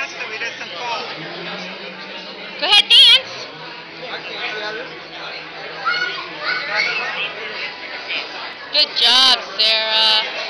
dance so he doesn't fall. Go ahead, dance. Good job, Sarah.